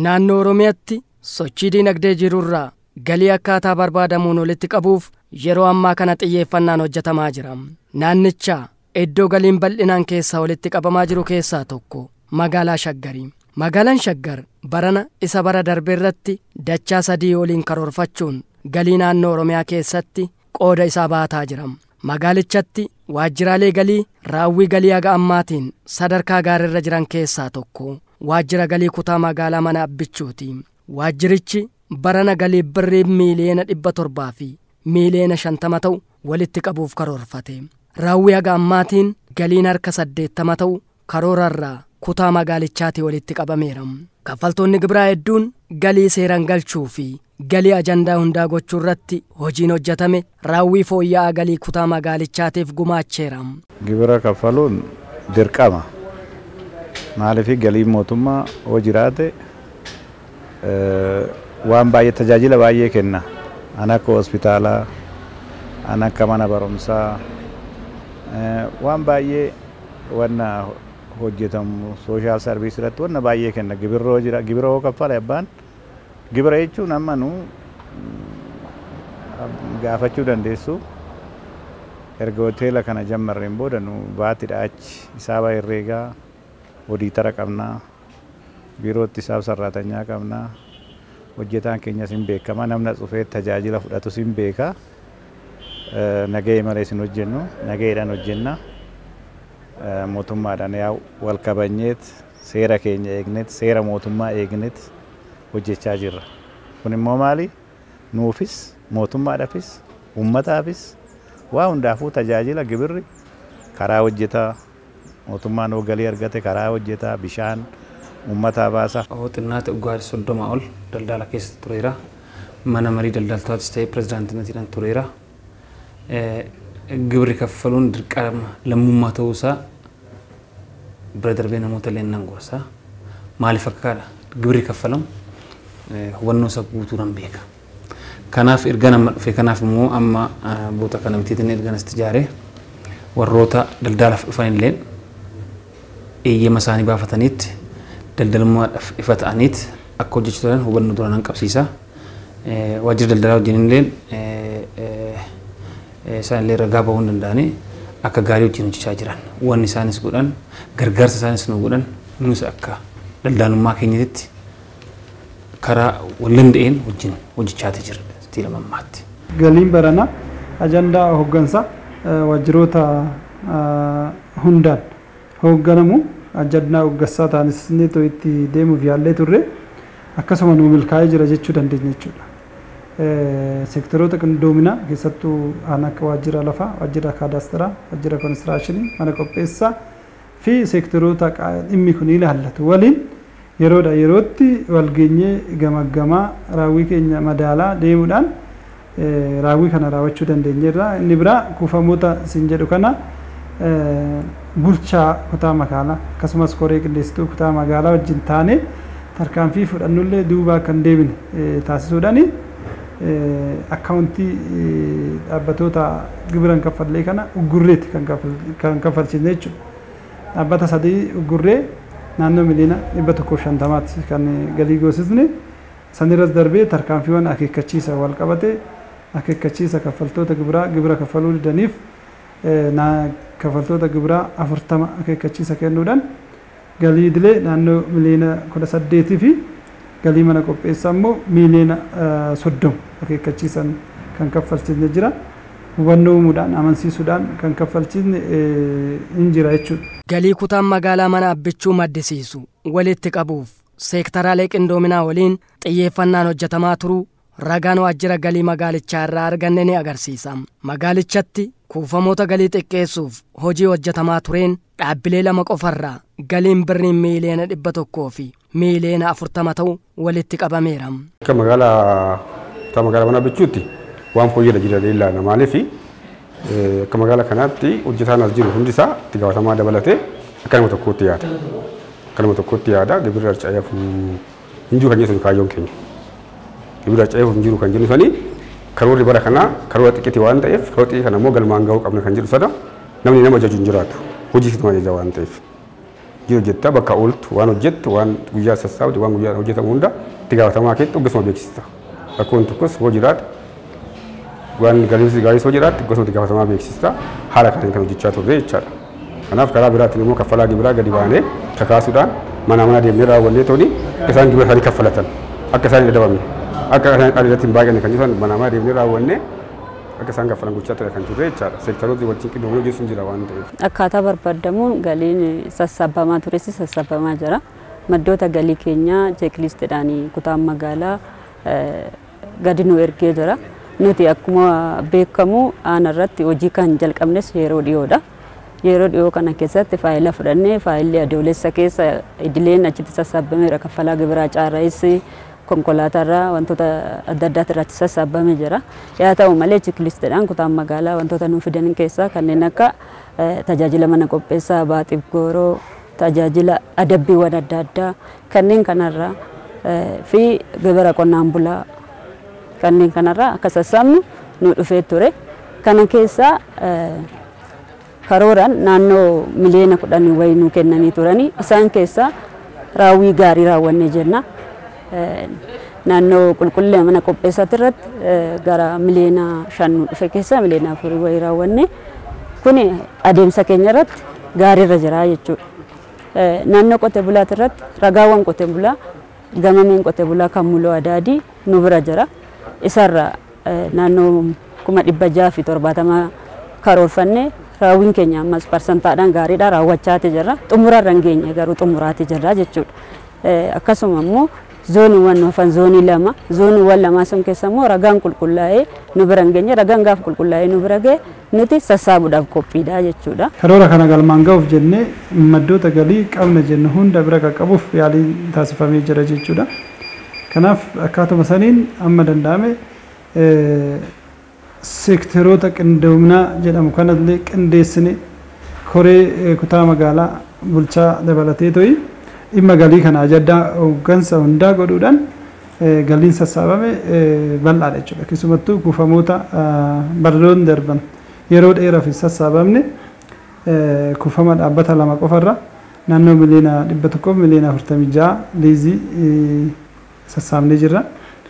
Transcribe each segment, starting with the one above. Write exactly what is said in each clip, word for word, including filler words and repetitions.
naannoo Oromiyaatti sochii dinagdee jirurraa galii akkaataa barbaadamuun walitti qabuuf yeroo ammaa kana xiyyeeffannaan hojjetamaa jira. Naannicha iddoo galiin bal'inaan keessaa walitti qabamaa jiru keessaa tokko magaalaa Shaggarii. Magaalaan Shaggar barana isa bara darbe irratti dachaa sadii oliin karoorfachuun galii naannoo Oromiyaa keessatti qooda isaa baataa jira. Magaalichatti waajjiraalee galii raawwii galii haga ammaatiin sadarkaa gaariirra jiran keessaa tokko waajjira galii kutaa magaalaa mana abbichuuti. Waajjirichi barana galii birrii miiliyoona dhibba torbaa fi miiliyoona shantama ta'u walitti qabuuf karoorfate. Raawwii haga ammaatiin galiin harka saddeettama ta'u karoorarraa kutaa magaalichaatti walitti qabameera. Kaffaltoonni gibiraa hedduun galii seeraan galchuu fi galii ajandaa hundaa gochuu irratti hojiin hojjetame raawwii fooyya'aa galii kutaa magaalichaatiif gumaacheera. Gibira kaffaluun dirqama. Maaliif galii mootummaa hoo jiraate waan baay'ee tajaajila baay'ee kenna. An akka hospitaalaa, an akka mana barumsaa waan baay'ee wanna hojjetamu social service irratti wanna baay'ee kenna. Gibirroo jira, gibira hoo kaffale abbaan gibira jechuun amma nu gaafachuu dandeessu erga hoteela kana jammarreen booda nu baatidha achi isaaba herreegaa odiitara qabnaa biirootti isaaf sarraatanyaa qabnaa hojjetaan keenya sin beekama namna dhufee tajaajila fudhatu sin beeka nagahee malee sin hojjennu nagaheedhaan hojjenna mootummaadhaan yaa wal kabajneet seera keenya eegneet seera mootummaa eegneet hojjechaa jirra. Kun immoo maali? Nuufis mootummaadhaafis uummataafis waa hundaafuu tajaajila gibirri karaa hojjetaa mootummaan galii argate karaa hojjetaa bishaan uummataa baasa. Xinnaata ugaari soddoma ol daldala keessa tureera. Mana marii daldaltootas ta'ee pirezidaantinatiidhaan tureera. Gibirri kaffaluun dirqama lammummaa ta'uusaa bira darbee namoota leennan gorsa. Maaliif akkaadha? Gibirri kaffalamu hubannoo isaa guutuu nan beeka. Kanaaf erga nama dhufe kanaaf immoo amma boota kana mitiitiin erga nas ijaare warroota daldalaaf dhufan illee eeyyama isaanii baafataniitti daldalummaadhaaf ifa ta'aniitti akka hojjechuu danda'an hubannoo duraan nan qabsiisa. Waajjira daldalaa wajjin illee isaan illee ragaa bahuu danda'anii akka gaarii wajjin hojjechaa jiran. Wanni isaanis godhan gargaarsa isaanis nu godhan nus akka daldalummaa keenyatti karaa wallanda'een wajjin hojjechaa jira itti lamammaatti. Galiin barana ajandaa hooggansa waajjiroota hundaan hoogganamu ajandaa hooggansaa ta'anis ni itti deemuuf yaallee turre akkasuma nu milkaa'ee jira jechuu dandeenya jechuudha. Sektoroota qindoominaa keessattuu aan akka waajjira lafaa, waajjira kaadaastiraa, waajjira konistiraashinii, mana qopheessaa fi sektoroota dhimmi kun ilaallatu waliin yeroodha yerootti walgeenyee gamaggamaa raawwii keenya madaalaa deemuudhaan raawwii kana raawwachuu dandeenyeerra. Inni biraa kuufamoota sin jedhu kana bulchaa kutaa magaalaa akkasumas koree qindeessituu kutaa magaalaa wajjin taane tarkaanfii fudhannullee duubaa kan deebine taasisuudhaani akkaawuntii dhaabbatoota gibiran kaffallee kana uggurreetti kan kaffalchine jechuudha. Dhaabbata sadii uggurree naannoo miliyoona dhibba tokkoof shantamaatti kan galii goosisne sanirras darbee tarkaanfiiwwan akeekkachiisa wal qabate akeekkachiisa kaffaltoota gibiraa gibira kaffaluu didaniif kaffaltoota gibiraa afurtama akeekkachiisa kennuudhaan galii idilee naannoo miliyoona kudha saddeetii fi galii mana qopheessaa immoo miliyoona soddoma akeekkachiisan kan kaffalchine jira. Hubannoo uumuudhaan amansiisuudhaan kan kaffalchine hin jira jechuudha. Galii kutaan magaalaa mana abbichuu maddisiisu walitti qabuuf seektaraalee qindoominaa waliin xiyyeeffannaan hojjetamaa turuu ragaan waajjira galii magaalichaa irraa arganne ni agarsiisa. Magaalichatti kuufamoota galii xiqqeessuuf hojii hojjetamaa tureen dhaabbilee lama qofarraa galiin birriin miiliyoona dhibba tokkoo fi miiliyoona afurtama ta'u walitti qabameera. Akka magaalaa kutaa magaalaa mana abbichuutti waan fooyya'aa jira leellaa maaliif akka magaalaa kanaatti hojjetaan as jiru hundisaa itti gaafatamaa dabalatee akka nama tokkootti yaada. Akka nama tokkootti yaada gibirri harca'eef hin jiru kan jennu kaayyoon keenya. Gibirri harca'eef hin jiru kan jennu sanii karoorri bara kanaa karoora xiqqeeti waan ta'eef karoora xiqqee kana immoo galmaan ga'uu qabna kan jedhu sana namni nama ajaju hin jiraatu hojii sittuma ajaja waan ta'eef. jiru jetta bakka ooltu waan hojjettu waan guyyaa sassaabdu waan guyyaa hojjetamu hunda itti gaafatamaa keetti ogeessuma beeksista. Rakkoon tokkos hoo jiraatu waan galiis gaarii hoo jiraatu gosa itti gaafatamaa beeksista haala kanaan kan hojjechaa turre jechaadha. Kanaaf karaa biraatiin immoo kaffalaa gibiraa gadi baanee kakaasuudhaan mana mana deemnee raawwannee tooni akka isaan gibira isaanii kaffalatan akka isaan hin adabamne akka isaan qaaliidhaatti hin baay'anne kan jiran mana mana deemnee raawwannee akka isaan kaffalan gochaa ture kan turre jechaadha. Seektaroota wal cinqii doonii hojjechuun jira waan ta'eef. Akkaataa barbaadamuun galiin sassaabamaa tures sassaabamaa jira. Maddoota galii keenyaa cheeklistiidhaan kutaan magaalaa gadi nu ergee jira. Nuti akkuma beekamu aanarratti hojii kan jalqabnes yeroo dhiyoodha. Yeroo dhiyoo kana keessatti faayila fudhannee faayilli adoolessa keessa idileen achitti sassaabameera kaffalaa gibiraa caarraa'is konkolaatarraa wantoota adda addaati irratti sassaabamee jira. Yaa ta'u malee cheeklistiidhaan kutaan magaalaa wantoota nuuf fidan keessaa kanneen akka tajaajila mana qopheessaa baaxiif gooroo tajaajila adabbiiwwan adda addaa kanneen kanarraa fi gibira qonnaan bulaa kanneen kanarraa akka sassaabnu nu dhufee ture. Kana keessaa karooraan naannoo miliyoona kudhanii wayii nu kennanii turanii isaan keessaa raawwii gaarii raawwannee jenna. Naannoo qulqullina mana qopheessaatti irratti gara miliyoona shan nu dhufe keessaa miliyoona afurii wayii raawwannee kuni adeemsa keenya irratti gaariirra jira jechuudha. Naannoo qotee bulaatti irratti ragaawwan qotee bulaa gamameen qotee bulaa kan mul'oo adaadii nu bira jira. Isarra naannoo kuma dhibba jaha fi torbaatama karoorfannee raawwiin keenya ammas parsantaadhaan gaariidha raawwachaati jirra. Xumurarra hin geenye garuu xumuraati jirra jechuudha. Akkasuma immoo zooniiwwan hafan zoonii lama zooniiwwan lamaa sun keessa immoo ragaan qulqullaa'ee nu bira hin geenye ragaan gaafa qulqullaa'ee nu bira ga'e nuti sassaabuudhaaf qophiidha jechuudha. Karoora kana galmaan ga'uuf jennee maddoota galii qabna jennu hunda bira qaqqabuuf yaaliin taasifamee jira jechuudha. Kanaaf akkaatuma saniin amma danda'ame seektaroota qindoominaa jedhamu kanallee qindeessine koree kutaa magaalaa bulchaa dabalatee to'i dhimma galii kana ajaddaa hooggansa hundaa godhuudhaan galiin sassaabame bal'aadha jechuudha. Keessumattuu kuufamoota barnoon darban yeroo dheeraaf sassaabamne kuufama dhaabbata lama qofarra naannoo miliyoona dhibba tokkoof miliyoona afurtamii jaha liizii sassaabnee jirra.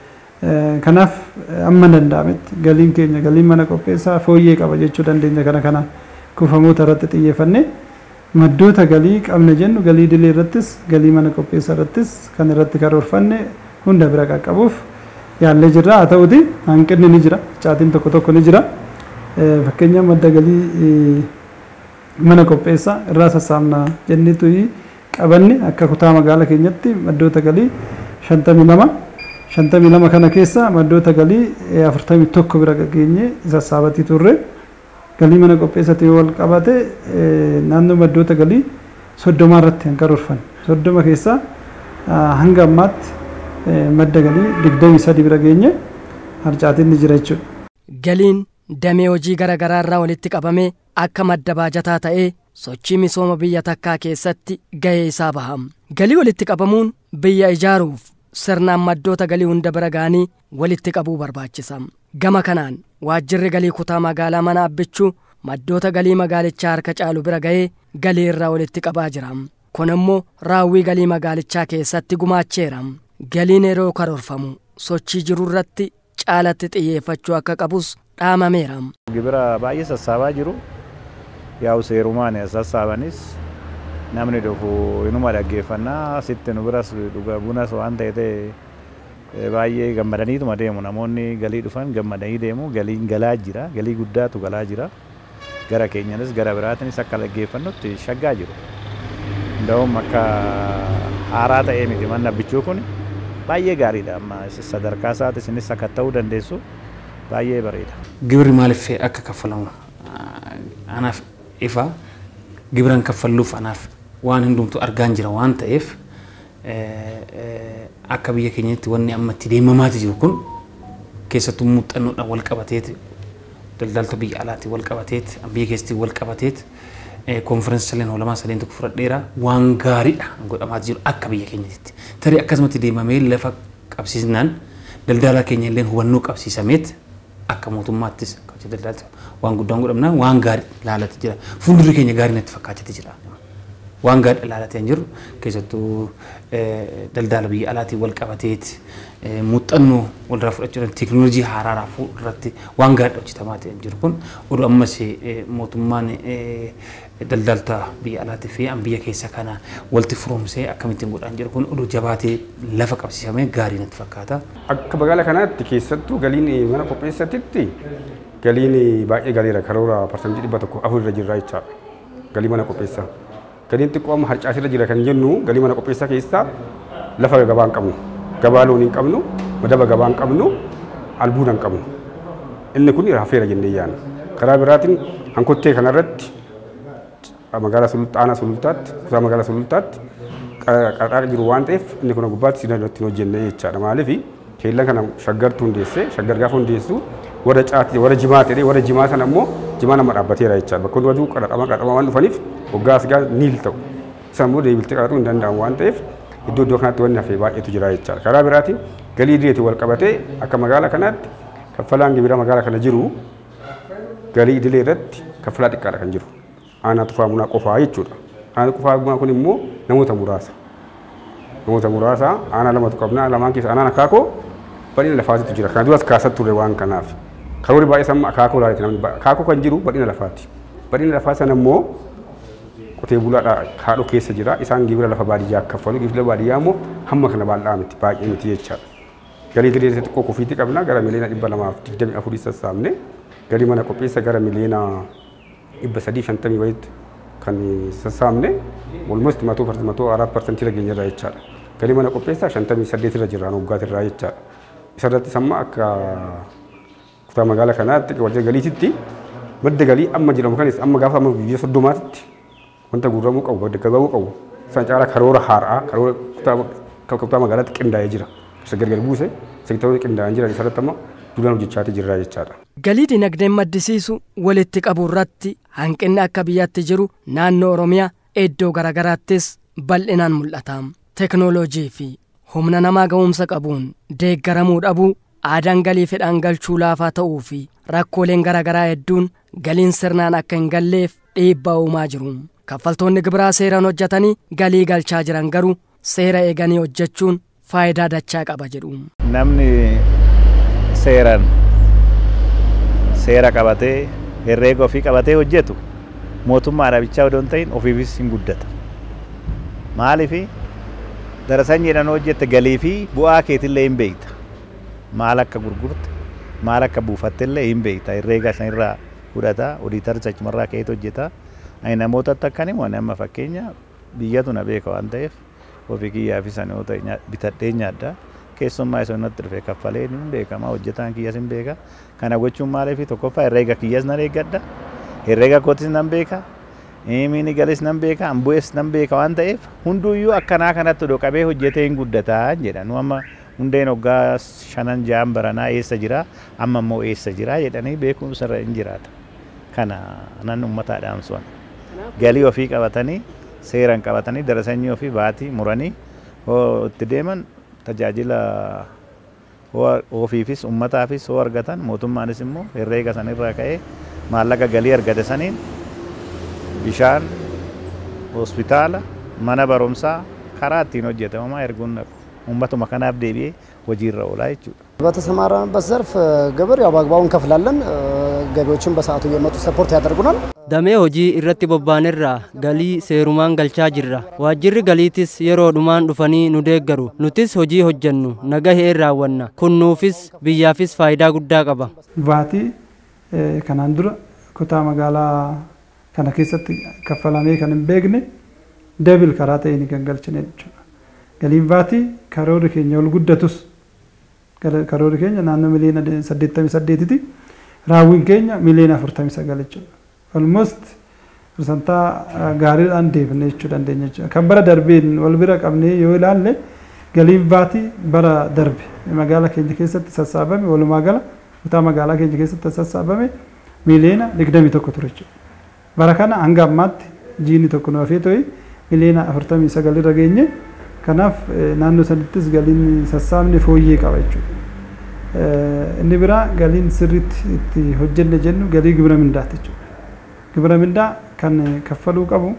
Kanaaf amma danda'ametti galiin keenya galiin mana qopheessaa fooyyee qaba jechuu dandeenya. Kana kana kuufamoota irratti xiyyeeffannee maddoota galii qabna jennu galii idilee irrattis galii mana qopheessaa irrattis kan irratti karoorfanne hunda bira qaqqabuuf yaallee jirra. Haa ta'uti hanqinni ni jira, caatiin tokko tokko ni jira. Fakkeenyaaf madda galii mana qopheessaa irraa sassaabna jenneetu qabanne akka kutaa magaalaa keenyatti maddoota galii shantamii lama shantamii lama kana keessa maddoota galii afurtamii tokko bira geenye sassaabatii turre. Galii mana qopheessatti wal qabate naannoo maddoota galii soddoma irratti kan karoorfanne. Soddoma keessaa hanga ammaatti madda galii digdamii sadii bira geenye harcaatiin ni jira jechuudha. Galiin damee hojii garaagaraa irraa walitti qabamee akka madda baajataa ta'ee sochii misooma biyya takkaa keessatti gahee isaa baham. Galii walitti qabamuun biyya ijaaruuf sirnaan maddoota galii hunda bira ga'anii walitti qabuu barbaachisa. Gama kanaan waajjirri galii kutaa magaalaa mana abbichuu maddoota galii magaalichaa harka caalu bira ga'ee galii irraa walitti qabaa jira. Kun immoo raawwii galii magaalichaa keessatti gumaacheera. Galiin yeroo karoorfamu sochii jiru irratti caalatti xiyyeeffachuu akka qabus dhaamameera. Gibira baay'ee sassaabaa jiru. Yaa'u seerumaan sassaabanis namni dhufu inuma dhaggeeffannaa sitti nu biras dhuga bunas waan ta'e baay'ee gammadaniituma deemu. Namoonni galii dhufan gammadanii deemu. Galiin galaa jira. Galii guddaatu galaa jira. Gara keenyanis gara biraatinis akka dhaggeeffannutti shaggaa jiru. Nda'uum akka haaraa ta'ee miti manni abbichuu kun baay'ee gaariidha. Amma sadarkaa isaatis innis akka ta'uu dandeessu baay'ee bareeda. Gibirri maaliif akka kaffalamu anaaf ifa gibiran kaffalluuf anaaf waan hundumtu argaan jira waan ta'eef akka biyya keenyatti wanni amma itti deemamaati jiru kun keessattuu muuxannoodhaan wal qabateeti daldalta biyya alaatti wal qabateeti biyya keessatti wal qabateeti konferensiileen olamaa sadeen tokko fudhadheera waan gaariidha godhamaa jiru akka biyya keenyatti tarii akkasumatti deemamee lafa qabsiisnaan daldala keenya illee hubannoo qabsiisameet akka mootummaattis akka daldalta waan guddaan godhamnaan waan gaarii laalatti jira fuuldurri keenya gaarii natti fakkaatee jira. waan gaadha ilaalatee jiru keessattuu daldala biyya alaatiin wal qabateeti muuxannoo walirraa fudhachuudhaan teekinooloojii haaraa irratti waan gaadha hojjetamaa jiru kun oduu ammas mootummaan daldalta biyya alaatii fi biyya keessa kana walitti furoomsee akkamittiin godhaan jiru kun oduu jabaatee lafa qabsiifamee gaarii natti fakkaata. Akka magaalaa kanaatti keessattuu galiin mana qopheessatitti galiin baay'ee galiira karoora parsantii dhibba tokko afur irra jirra jechaadha. Galii mana qopheessaa. Galiin xiqqoo amma harcaasirra jira kan jennu galii mana qopheessaa keessaa lafa gabaa hin qabnu. Gabaa loonii hin qabnu, madaba gabaa hin qabnu, albuuda hin qabnu. Inni kun hafeera jennee yaadna. Karaa biraatiin hankottee kanarratti magaalaa sulultaa aanaa sulultaatti kutaa magaalaa sulultaatti qarqara jiru waan ta'eef inni kun gubbaatti sinaa irratti hojjennee jechaadha. Maaliif keellan kana shaggartu hundeessee shaggar gaafa hundeessu warra caati warra jimaa ta'ee warra jimaa sana immoo jimaa nama dhaabbateera jechaadha. Bakka hunduu qadhadhama qadhadhama waan dhufaniif waggaa asgaa niil ta'u. Isaan immoo deebiltee qadhadhuu hin danda'amu waan ta'eef iddoo iddoo kanatti wanni hafee baay'eetu jira jechaadha. Karaa biraatiin galii idileetiin wal qabatee akka magaalaa kanaatti kaffalaan gibira magaalaa kana jiru galii idilee irratti kaffalaa xiqqaadha kan jiru. Aanaa tufaa munaa qofaa jechuudha. Aanaa tufaa munaa kun immoo namoota muraasa. Namoota muraasa aanaa lamatu qabna lamaan keessa aanaan akaakoo bal'ina lafaatitu jira. Kana duras kaasatti ture waan kanaaf. Karoorri baay'ee samma akaakoo laaletti namni akaakoo kan jiru bal'ina lafaati. Bal'ina lafaa sana immoo qotee bulaadha haadhoo keessa jira. Isaan gibira lafa baadiyyaa kaffalu gibira baadiyyaa immoo hamma kana bal'aa miti baay'ee miti jechaadha. Galii idilee xiqqoo kofiitti qabna gara miliyoona dhibba lamaaf digdamii afurii sassaabne galii mana qopheessa gara miliyoona dhibba sadii shantamii wayitti kan sassaabne walumatti matoo matoo arat parsantii irra geenyerra jechaadha. Galii mana qopheessaa shantamii saddeet irra jirra waggaatti irraa jechaadha. Isarratti samma akka kutaa magaalaa kanaatti wajjin galiititti madda galii amma jedhamu kanis amma gaafa amma biyya soddomaatti wanta guuramuu qabu madda gabaa qabu isaan caalaa karoora haaraa karoora kutaa kutaa magaalaatti qindaa'ee jira. Isa gargar buuse seektaroonni qindaa'an jiran isarratti amma duraan hojjechaatee jirra jechaadha. Galii dinagdeen maddisiisu walitti qabu irratti hanqinni akka biyyaatti jiru naannoo Oromiyaa iddoo garaagaraattis bal'inaan mul'ata. Teknooloojii fi humna namaa ga'umsa qabuun deeggaramuu dhabuu aadaan galii fedhaan galchuu laafaa ta'uu fi rakkooleen garaagaraa hedduun galiin sirnaan akka hin galleef dhiibbaa uumaa jiru. Kaffaltoonni gibiraa seeraan hojjetanii galii galchaa jiran garuu seera eeganii hojjechuun faayidaa dachaa qaba jedhu. Namni seeraan seera qabatee herreega ofii qabatee hojjetu mootummaadhaaf bichaa odoo hin ta'in ofiifis hin guddata. Maaliif darasan jedhan hojjette galii fi bu'aa keetillee hin beekta. Maal akka gurgurte maal akka buufatte illee hin beekta. Herreega san irraa fudhata odiitarri achumarraa keetu hojjeta. Ani namoota akkanii waan amma fakkeenya biyyatu na beeka waan ta'eef ofii kiyyaa fi sanoota bitadhee nyaadda. Keessummaa isa natti dhufe kaffalee ni beekama hojjetaan kiyyas hin beeka. Kana gochuun maaliif tokkoffaa herreega kiyyas nan eeggadha. Herreega kootis nan beeka. Miini galis nan beeka. Ambu'ees nan beeka waan ta'eef hunduyyuu akkanaa kanatti odoo qabee hojjetee hin guddataa jedha. Nu amma hundeen hoggaa shanan ja'an baranaa eessa jira amma immoo eessa jira jedhanii beekuun sirra hin jiraata. Kana nan uummataa dhaamsuun galii ofii qabatanii seeraan qabatanii darasanyii ofii baatii muranii itti deeman tajaajila ofiifis uummataafis hoo argatan mootummaanis immoo herreega sanirraa ka'ee maallaqa galii argate saniin bishaan hospitaala mana barumsaa karaa ittiin hojjetamaa erguun uummatuma kanaaf deebi'ee hojiirra oolaa jechuudha. በተሰማራንበት ዘርፍ ግብር ያው በአግባቡ እንከፍላለን። ገቢዎችን በሰዓቱ እየመጡ ሰፖርት ያደርጉናል። Damee hojii irratti bobbaanerraa galii seerumaan galchaa jirra. Waajjirri galiitis yeroodhumaan dhufanii nu deeggaru. Nutis hojii hojjennu nagahee raawwanna. Kun nuufis biyyaafis faayidaa guddaa qaba. Vaatii kanaan dura kutaa magaalaa kana keessatti kaffalamee kan hin beekne deebil karaa ta'een kan galchine jechuudha. Galiin vaatii karoora keenya ol guddatus karoora keenya naannoo miliyoona saddeettamii saddeetiti raawwiin keenya miliyoona afurtamii sagal jechuudha. Almost persantaa gaariidhaan deebine jechuu dandeenya jechuudha. Kan bara darbeen wal bira qabnee yoo ilaalle galiin vaatii bara darbe magaalaa keenya keessatti sassaabame walumaa gala kutaa magaalaa keenya keessatti sassaabame miliyoona digdamii tokko ture jechuudha. Bara kana hanga ammaatti jiini tokko nu hafee ta'e miliyoona afurtamii sagal irra geenye. Kanaaf naannoo sanattis galiin sassaabne fooyyee qaba jechuudha. Inni biraa galiin sirriitti itti hojjenne jennu galii gibira mindaati jechuudha. Gibira mindaa kan kaffaluu qabu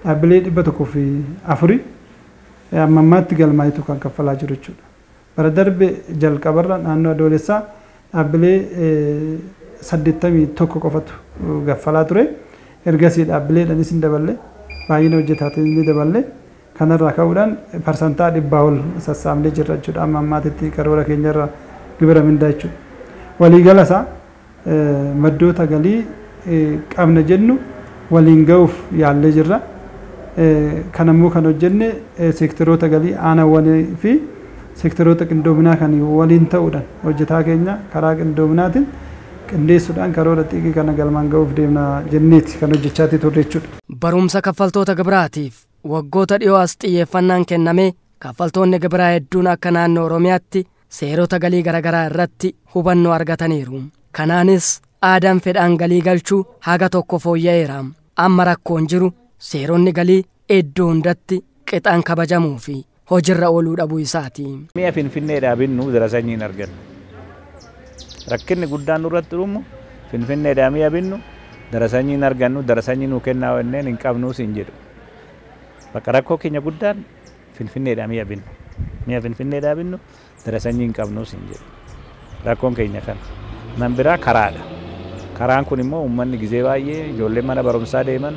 dhaabbilee dhibba tokkoo fi afurii amma ammaatti galmaayitu kan kaffalaa jiru jechuudha. Bara darbe jalqabarra naannoo adoolessaa dhaabbilee saddeettamii tokko qofatu kaffalaa ture. Ergasii dhaabbileedhaanis hin daballe baay'ina hojjetaatiin ni daballe. Kanarraa ka'uudhaan parsantaa dhibbaa ol sassaabnee jirra jechuudha. Amma ammaatitti karoora keenyarra gibira mindaa jechuudha. Waliigala isaa maddoota galii qabna jennu waliin ga'uuf yaallee jirra. Kanammoo kan hojjenne seektaroota galii aanawwanii fi seektaroota qindoominaa kan waliin ta'uudhaan hojjetaa keenya karaa qindoominaatiin qindeessuudhaan karoora xiqqii kana galmaan ga'uuf deemna jenneeti kan hojjechaatii turre jechuudha. Barumsa kaffaltoota gibiraatiif waggoota dhiyoo as xiyyeeffannaan kenname kaffaltoonni gibiraa hedduun akka naannoo Oromiyaatti seerota galii garaagaraa irratti hubannoo argataniiru. Kanaanis aadaan fedhaan galii galchuu haga tokko fooyya'eera. Amma rakkoon jiru seeronni galii iddoo hundatti qixaan kabajamuu fi hojiirra ooluu dhabuu isaati. Mi'a Finfinneedhaa binnu dara sanyiin argannu. Rakkinni guddaan nurratti dhumu Finfinneedhaa mi'a binnu dara sanyiin argannu dara sanyii nuu kennaa wanneen hin qabnuus hin jedhu. Bakka rakkoo keenya guddaan Finfinneedhaa mi'a binnu. Mi'a Finfinneedhaa binnu dara sanyii hin qabnuus hin jedhu. Rakkoon keenya kana. Nan biraa karaadha. Karaan kun immoo uummanni gizee baay'ee ijoolleen mana barumsaa deeman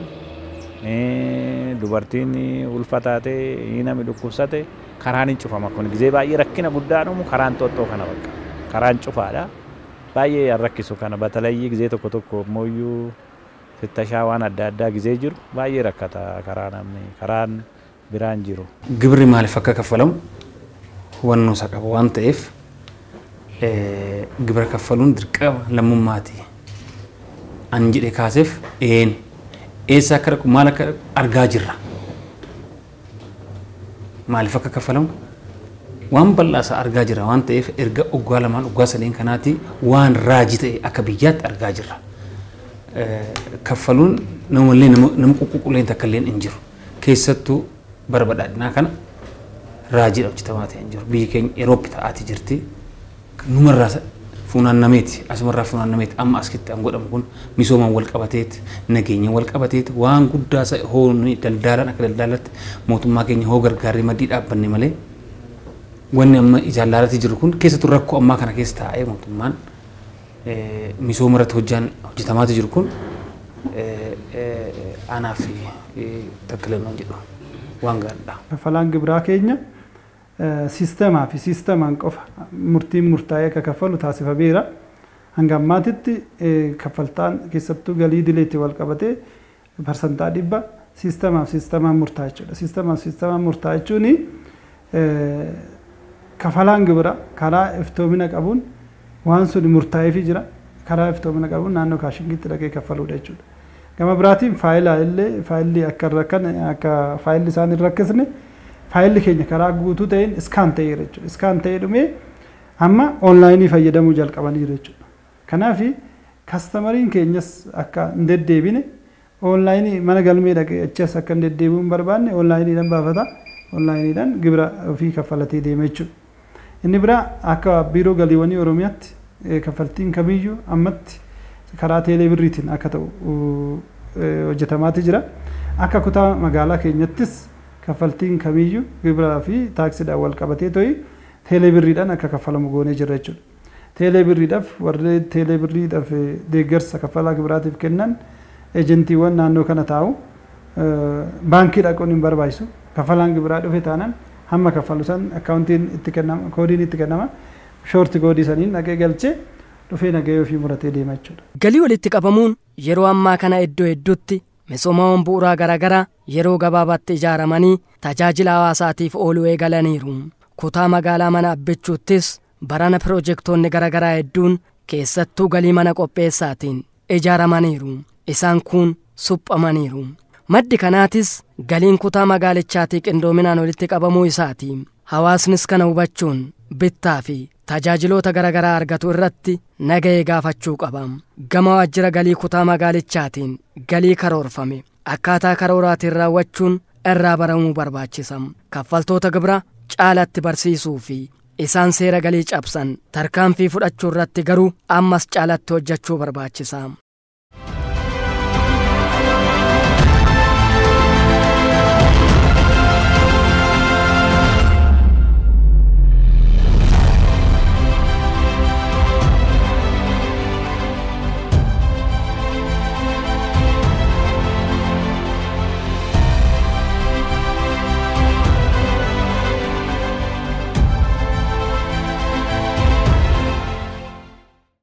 dubartiin ulfataatee namni dhukkubsate karaan hin cufama kun gizee baay'ee rakkina guddaa dhumu karaan xoxxoo kana bakka karaan cufaadha baay'ee rakkisu kana batalayyi gizee tokko tokko mooyyuu fittashaa waan adda addaa gizee jiru baay'ee rakkata karaa namni karaan biraan jiru. Gibirri maaliif akka kaffalamu hubannoo isaa qaba waan ta'eef gibira kaffaluun dirqama lammummaati. An jedhe kaaseef een eessa akka dhaqu maal akka argaa jirra. Maaliif akka kaffalamu waan bal'aasaa argaa jirra waan ta'eef erga oggaa lamaan oggaa sadeen kanaatti waan raajii ta'e akka biyyaatti argaa jirra. Kaffaluun namallee nama qulqulleen takka illee hin jiru. Keessattuu bara badhaadhinaa kana raajiidha hojjetamaa ta'e hin jiru. Biyyi keenya Eeroopi ta'aati jirti. Numarraa funaannameeti asumarraa funaannameeti amma asitti an godhamu kun misoomaan wal qabateeti nageenya wal qabateeti waan guddaa isa hoonni daldaalaan akka daldaalatti mootummaa keenya hoo gargaarrii maddii dhaabbanne malee wanni amma ijaallaalatti jiru kun keessattuu rakkoo ammaa kana keessa taa'ee mootummaan misooma irratti hojjaan hojjetamaati jiru kun aanaa fi takkilannoon jedhu waan gaariidha. Kaffalaan gibiraa keenya sisteemaa fi sisteemaan qofa murtiin murtaa'ee akka kaffalu taasifameera. Hanga ammaatitti kaffaltaan keessattuu galii dileetti wal qabatee parsantaa dhibba sisteemaaf sisteemaan murtaa'a jechuudha. Sisteemaaf sisteemaan murtaa'a jechuun kaffalaan gibiraa karaa iftoomina qabuun waan sun murtaa'eefii jira. Karaa iftoomina qabuun naannoo kaashingiitti dhaqee kaffaluudha jechuudha. Gama biraatiin faayilaa illee faayilli akka rakkan akka faayilli isaan hin rakkisne faayilli keenya karaa guutuu ta'een iskaan ta'eera jechuudha. Iskaan ta'ee dhumee amma onlaayinii fayyadamuu jalqabaniiru jechuudha. Kanaaf kastamariin keenyas akka hin deddeebine onlaayinii mana galmee dhaqee achas akka hin deddeebi'uu hin barbaanne onlaayiniidhaan baafata. Onlaayiniidhaan gibira ofii kaffalatee deema jechuudha. Inni biraa akka biiroo galiiwwanii Oromiyaatti kaffaltiin kamiyyuu ammatti karaa teelee birriitiin akka ta'u hojjetamaati jira. Akka kutaa magaalaa keenyattis kaffaltiin kamiyyuu gibiraa fi taaksiidhaan wal qabatee to'i teelee birriidhaan akka kaffalamu goonee jirra jechuudha. Teelee birriidhaaf warri teelee birriidhaaf deeggarsa kaffalaa gibiraatiif kennan ejentiiwwan naannoo kana taa'u baankii dhaquun hin barbaachisu. Kaffalaan gibiraa dhufe taanaan hamma kaffalu san akkaawuntiin itti kennama koodiin itti kennama shoorti koodii saniin dhaqee galchee dhufee nagahee ofii muratee deema jechuudha. Galii walitti qabamuun yeroo ammaa kana iddoo hedduutti misoomawwan bu'uuraa garaagaraa yeroo gabaabaatti ijaaramanii tajaajila hawaasaatiif ooluu eegalaniiru. Kutaa magaalaa mana abbichuuttis barana piroojeektoonni garaagaraa hedduun keessattuu galii mana qopheessaatiin ijaaramaniiru. Isaan kun suphamaniiru. Maddi kanaatis galiin kutaa magaalichaatii qindoominaan walitti qabamuu isaati. Hawaasnis kana hubachuun bittaa fi tajaajiloota garaagaraa argatu irratti nagahee gaafachuu qaba. Gama waajjira galii kutaa magaalichaatiin galii karoorfame akkaataa karooraatiin raawwachuun irraa baramuu barbaachisa. Kaffaltoota gibira caalatti barsiisuu fi isaan seera galii cabsan tarkaanfii fudhachuu irratti garuu ammas caalatti hojjechuu barbaachisa.